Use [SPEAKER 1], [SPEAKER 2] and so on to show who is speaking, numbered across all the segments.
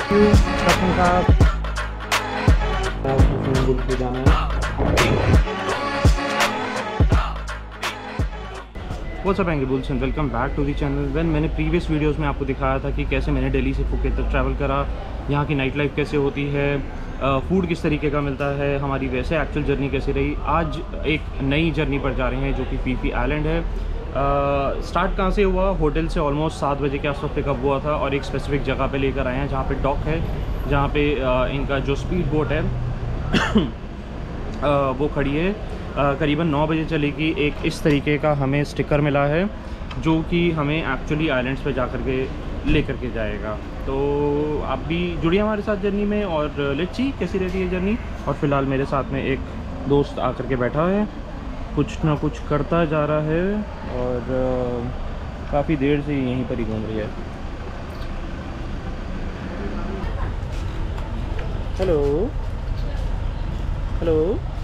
[SPEAKER 1] जाना है। What's up angry and welcome back to the channel. मैंने प्रीवियस वीडियोस में आपको दिखाया था कि कैसे मैंने दिल्ली से फुकेत तक ट्रैवल करा, यहाँ की नाइट लाइफ कैसे होती है, फूड किस तरीके का मिलता है, हमारी वैसे एक्चुअल जर्नी कैसी रही। आज एक नई जर्नी पर जा रहे हैं जो कि फीफी आइलैंड है। स्टार्ट कहाँ से हुआ? होटल से ऑलमोस्ट 7 बजे के आसपास पिकअप हुआ था और एक स्पेसिफिक जगह पे लेकर आए हैं जहाँ पे डॉक है, जहाँ पे इनका जो स्पीड बोट है वो खड़ी है। करीबन 9 बजे चलेगी। एक इस तरीके का हमें स्टिकर मिला है जो कि हमें एक्चुअली आइलैंड्स पे जा कर के लेकर के जाएगा। तो आप भी जुड़िए हमारे साथ जर्नी में और लेट्स सी कैसी रहती है जर्नी। और फ़िलहाल मेरे साथ में एक दोस्त आकर के बैठा है, कुछ ना कुछ करता जा रहा है और काफ़ी देर से यहीं पर ही घूम रही है। Hello hello.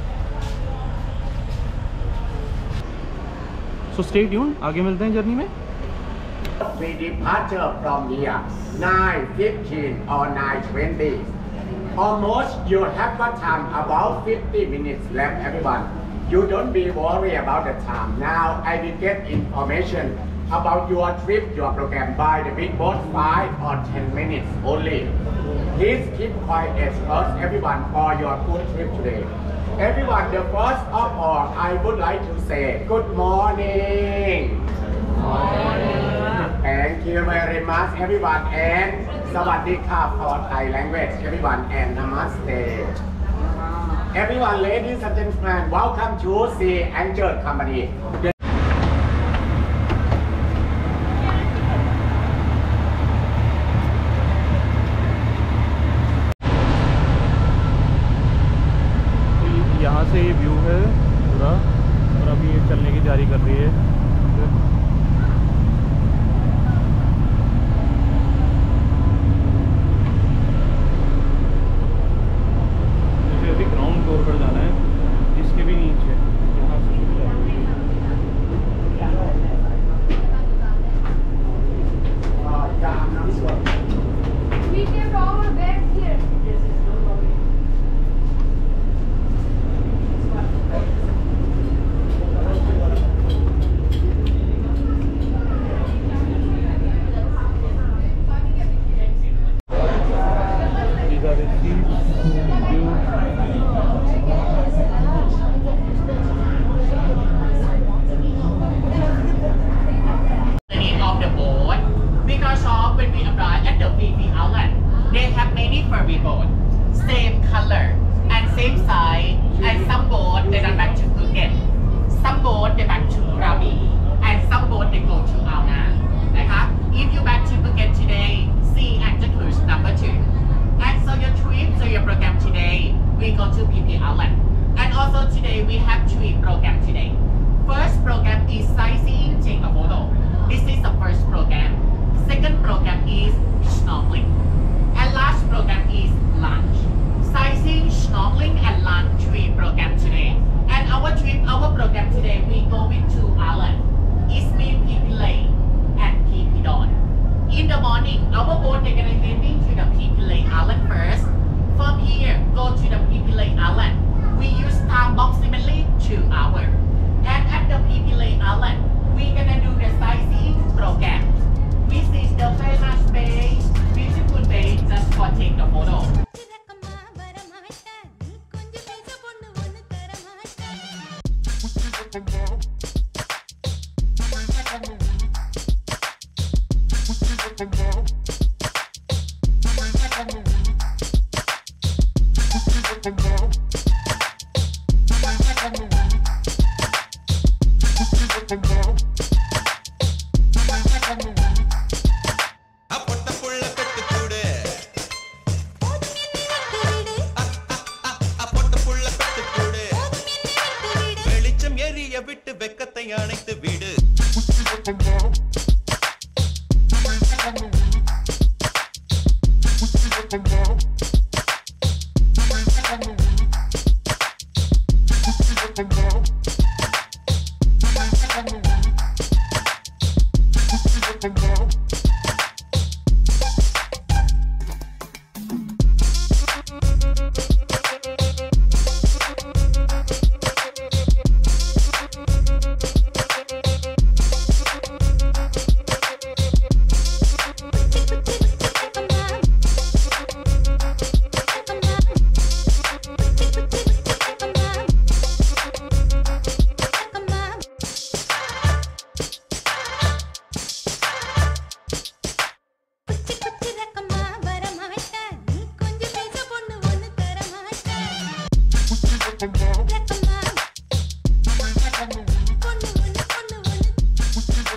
[SPEAKER 1] So stay tune, आगे मिलते हैं जर्नी में।
[SPEAKER 2] We departure from here 9:15 or 9:20. Almost you have got time about 50 minutes left, everyone. You don't be worried about the time. Now I will get information about your trip, your program by the big boat 5 or 10 minutes only. Please keep quiet first, everyone, for your good trip today. Everyone, the first of all, I would like to say good morning. Morning. Thank you very much, everyone, and sawadika for Thai language, everyone, and namaste. Everyone, ladies and gentlemen, welcome to Sea Angel Company.
[SPEAKER 1] यहाँ से ये view है पूरा और अभी ये चलने की तैयारी कर रही है। मुझे अभी ग्राउंड फ्लोर पर जाना है, इसके भी नीचे यहाँ से शुरू जाएगी।
[SPEAKER 3] We kept our bags here.
[SPEAKER 4] Same color and same size, and some boat they run back to Phuket, some boat they back to Krabi, and some boat they go to Andaman. If you back to Phuket today, see Angel Cruise number 2. And so your trip, so your program today, we go to phiphiisland. And also today we have 3 programs today. First program is sightseeing, take a photo. This is the first program. Second program is snorkeling. And last program is lunch. Sightseeing, snorkeling, and lunch 3 program today. And our trip, our program today, we go with 2 islands. It's mean Phi Phi and Phi Phi. In the morning, our boat they're gonna heading to the Phi Phi island first. From here, go to the Phi Phi island. We use time approximately 2 hours. And at the Phi Phi island, we're gonna do the sightseeing program. This is the famous bay, beautiful bay, just for take the photo.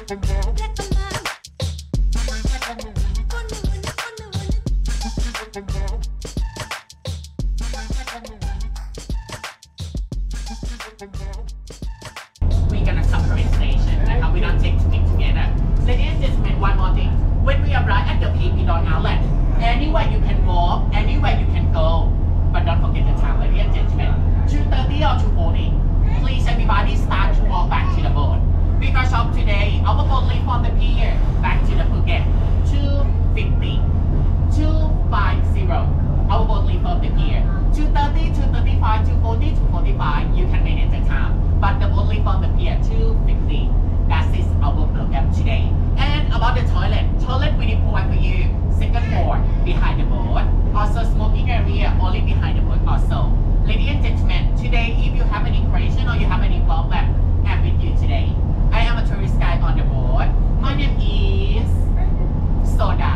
[SPEAKER 4] We're gonna separate station. We don't take two together. Ladies and gentlemen, one more thing. When we arrive at the phiphiisland outlet, anywhere you can walk, anywhere you can go. But don't forget the time, ladies and gentlemen. 2:30 or 2:40. Please everybody start to walk back to the boat. Because of today, our boat leave from the pier back to the Phuket. 2:50. 2:50. Our boat leave from the pier. 2:30, 2:35, 2:40, 2:45. You can manage the time. But the boat leave from the pier 2:50. That is our program today. And about the toilet. Toilet we provide for you. Second floor behind the boat. Also smoking area only behind the boat also. Ladies and gentlemen, today if you have any question or you have any problem, I'm with you today. I am a tourist guide on the boat. My name is Soda.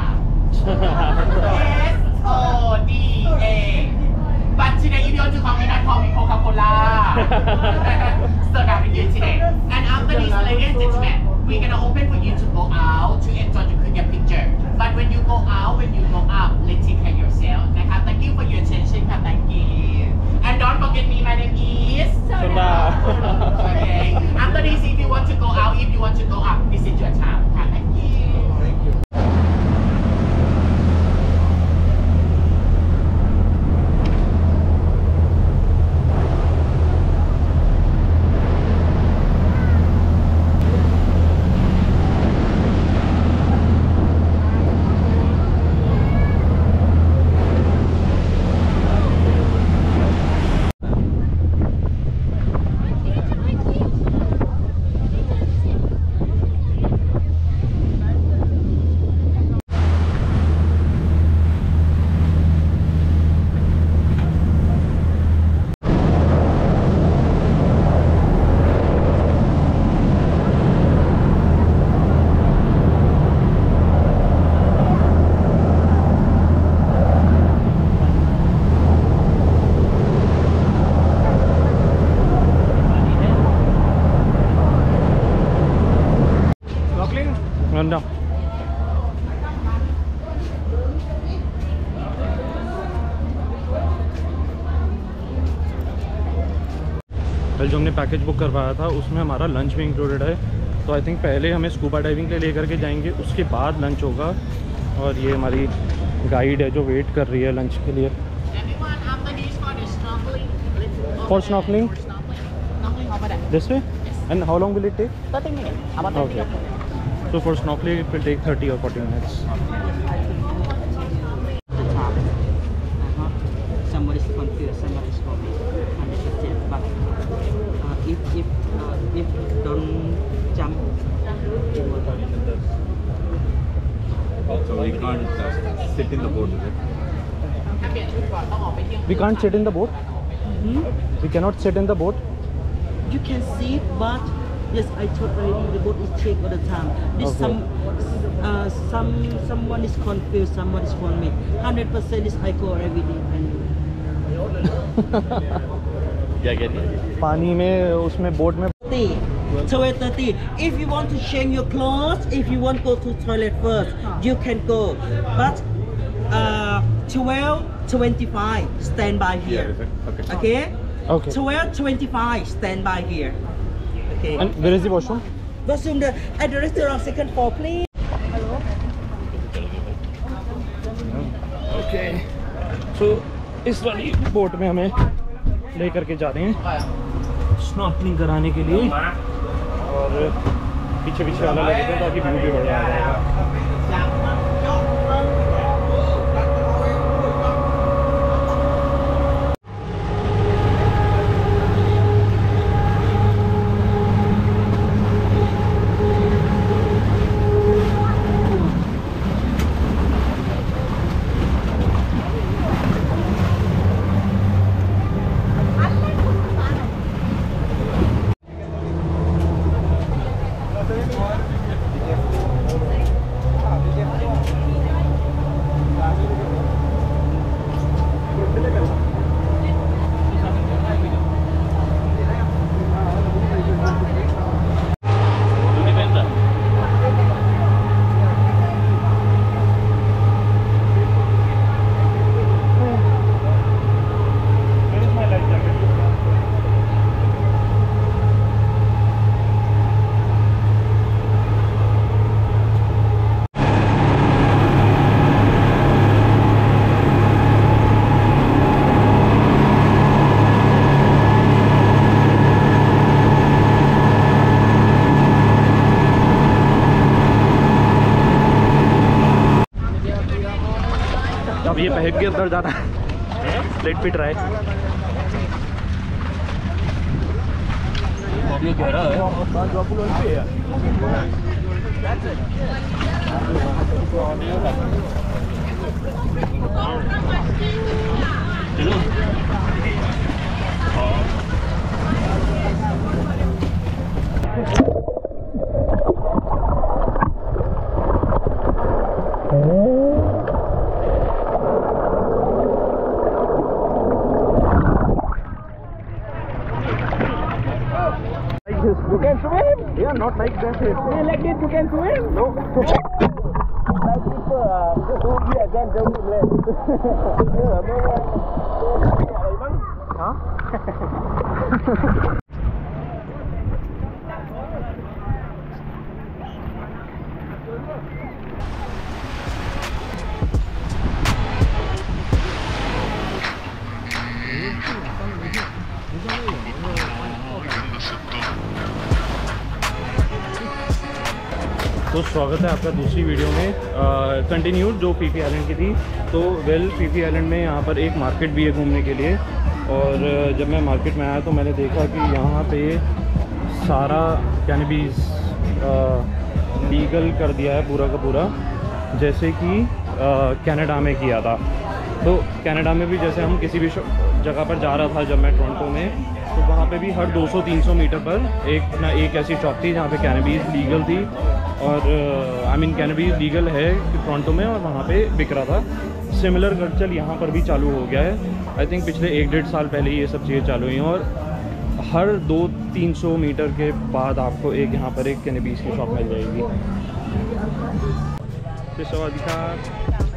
[SPEAKER 4] S-O-D-A. But today if you want to call me, not call me Coca-Cola. Soda with you today. And after this, ladies and gentlemen, we're gonna open for you to go out to enjoy the cricket picture. But when you go out, when you go up, let's take care of yourself. Thank you for your attention. Thank you. And don't forget me, my name is
[SPEAKER 1] Soda.
[SPEAKER 4] Okay. After this, if you want to go out, if you want to go up, this is your time. Thank you.
[SPEAKER 2] Thank you.
[SPEAKER 1] गंदा कल जो हमने package book करवाया था उसमें हमारा lunch भी included है। तो आई थिंक पहले हमें स्कूबा डाइविंग के लिए लेकर के जाएंगे, उसके बाद लंच होगा। और ये हमारी गाइड है जो वेट कर रही है लंच के लिए। For snorkelling this way and how long will it take?
[SPEAKER 4] 30 minutes. About 30
[SPEAKER 1] Okay. So for snorkeling it will take 30 or 40 minutes.
[SPEAKER 5] Somebody is confused, somebody is coming, 100%. But if don't jump in water.
[SPEAKER 6] So we can't sit in the boat, is it?
[SPEAKER 1] We can't sit in the boat? We cannot sit in the boat?
[SPEAKER 5] You can see it, but yes, I told already the boat is checked all the time. This
[SPEAKER 1] Okay.
[SPEAKER 5] someone is confused, someone is for me. 100% is I go every day.
[SPEAKER 6] Yeah, get it.
[SPEAKER 1] पानी में उसमें boat में
[SPEAKER 5] 12:30. If you want to change your clothes, if you want to go to toilet first, you can go. But 12:25, stand by here.
[SPEAKER 6] Yeah, is it? Okay.
[SPEAKER 5] Okay?
[SPEAKER 1] Okay.
[SPEAKER 5] 12:25, stand by here. Okay.
[SPEAKER 1] And where is the washroom?
[SPEAKER 5] Washroom at the restaurant, second floor, please.
[SPEAKER 1] Okay. So इस वाली boat में हमें ले करके जा रहे हैं snorkelling कराने के लिए। और पीछे पीछे वाला लगे थे ताकि व्यू भी बढ़िया आ जाएगा। ये पहन के अंदर जाना है। Let me try. ये गहरा है।
[SPEAKER 2] You can swim? Yeah, not like that. Yeah, like this you can swim? No. Like people, here again, don't be late. Huh?
[SPEAKER 1] तो स्वागत है आपका दूसरी वीडियो में। कंटिन्यूड जो फीफी आइलैंड की थी। तो फीफी आइलैंड में यहाँ पर एक मार्केट भी है घूमने के लिए। और जब मैं मार्केट में आया तो मैंने देखा कि यहाँ पे सारा कैनबीज लीगल कर दिया है पूरा का पूरा, जैसे कि कनाडा में किया था। तो कनाडा में भी जैसे हम किसी भी जगह पर जा रहा था जब मैं टोरंटो में, तो वहाँ पे भी हर 200-300 मीटर पर एक ऐसी शॉप थी जहाँ पे कैनबीज लीगल थी। और आई मीन कैनबीज लीगल है टोरंटो में और वहाँ पे बिक रहा था। सिमिलर कल्चर यहाँ पर भी चालू हो गया है। आई थिंक पिछले 1-1.5 साल पहले ये सब चीज़ें चालू हुई हैं। और हर 200-300 मीटर के बाद आपको यहाँ पर एक कैनबीज की शॉप मिल जाएगी।